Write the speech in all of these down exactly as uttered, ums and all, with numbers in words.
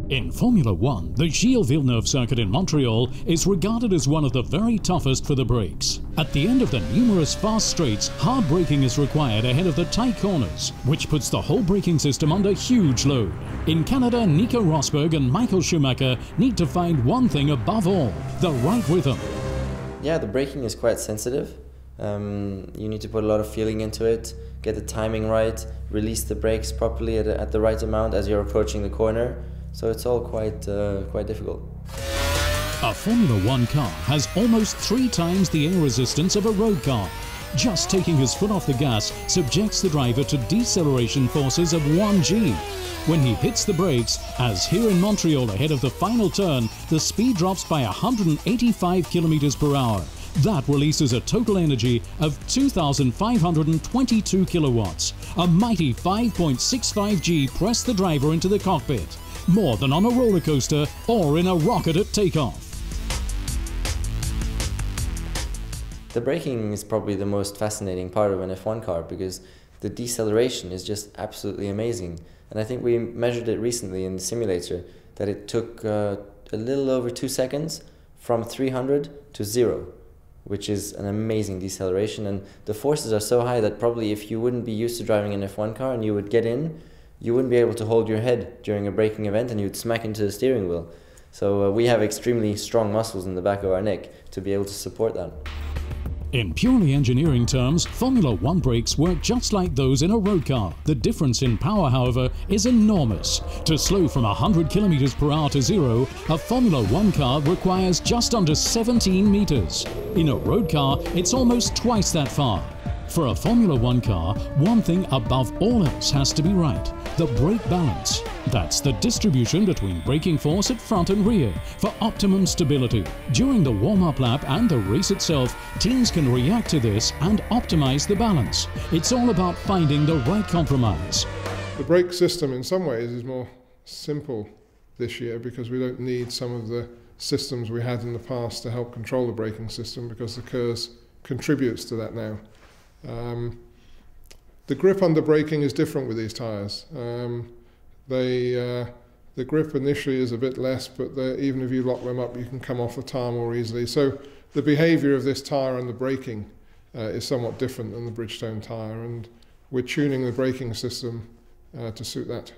In Formula One, the Gilles Villeneuve circuit in Montreal is regarded as one of the very toughest for the brakes. At the end of the numerous fast straights, hard braking is required ahead of the tight corners, which puts the whole braking system under huge load. In Canada, Nico Rosberg and Michael Schumacher need to find one thing above all: the right rhythm. Yeah, the braking is quite sensitive. Um, you need to put a lot of feeling into it, get the timing right, release the brakes properly at, at the right amount as you're approaching the corner. So it's all quite, uh, quite difficult. A Formula One car has almost three times the air resistance of a road car. Just taking his foot off the gas subjects the driver to deceleration forces of one G. When he hits the brakes, as here in Montreal ahead of the final turn, the speed drops by one hundred eighty-five kilometers per hour. That releases a total energy of two thousand five hundred twenty-two kilowatts. A mighty five point six five G pressed the driver into the cockpit. More than on a roller coaster or in a rocket at takeoff. The braking is probably the most fascinating part of an F one car because the deceleration is just absolutely amazing. And I think we measured it recently in the simulator that it took uh, a little over two seconds from three hundred to zero, which is an amazing deceleration. And the forces are so high that probably if you wouldn't be used to driving an F one car and you would get in, you wouldn't be able to hold your head during a braking event and you'd smack into the steering wheel. So uh, we have extremely strong muscles in the back of our neck to be able to support that. In purely engineering terms, Formula One brakes work just like those in a road car. The difference in power, however, is enormous. To slow from one hundred kilometers per hour to zero, a Formula One car requires just under seventeen meters. In a road car, it's almost twice that far. For a Formula One car, one thing above all else has to be right: the brake balance. That's the distribution between braking force at front and rear for optimum stability. During the warm-up lap and the race itself, teams can react to this and optimize the balance. It's all about finding the right compromise. The brake system in some ways is more simple this year because we don't need some of the systems we had in the past to help control the braking system because the KERS contributes to that now. Um, the grip under braking is different with these tyres. Um, they, uh, the grip initially is a bit less, but even if you lock them up, you can come off the tyre more easily. So the behaviour of this tyre and the braking uh, is somewhat different than the Bridgestone tyre, and we're tuning the braking system uh, to suit that.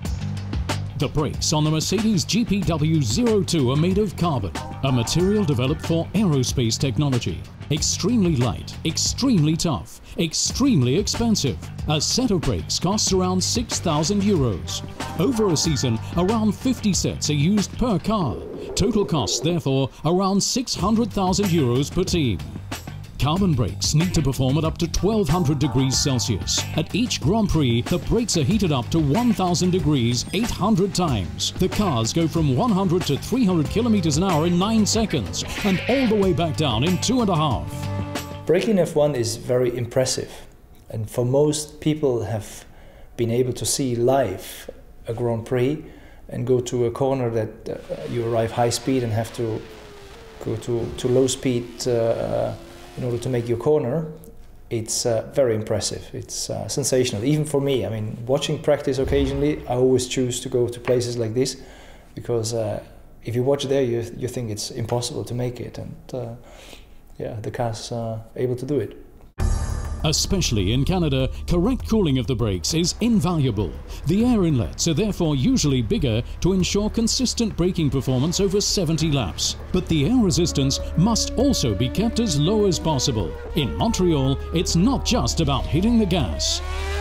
The brakes on the Mercedes G P W zero two are made of carbon, a material developed for aerospace technology. Extremely light, extremely tough, extremely expensive. A set of brakes costs around six thousand euros. Over a season, around fifty sets are used per car. Total costs, therefore, around six hundred thousand euros per team. Carbon brakes need to perform at up to twelve hundred degrees Celsius. At each Grand Prix, the brakes are heated up to one thousand degrees eight hundred times. The cars go from one hundred to three hundred kilometers an hour in nine seconds and all the way back down in two and a half. Braking F one is very impressive, and for most people have been able to see live a Grand Prix and go to a corner that uh, you arrive high speed and have to go to, to low speed uh, in order to make your corner. It's uh, very impressive. It's uh, sensational, even for me. I mean, watching practice occasionally, I always choose to go to places like this because uh, if you watch there, you, you think it's impossible to make it, and uh, yeah, the car's uh, able to do it. Especially in Canada, correct cooling of the brakes is invaluable. The air inlets are therefore usually bigger to ensure consistent braking performance over seventy laps. But the air resistance must also be kept as low as possible. In Montreal, it's not just about hitting the gas.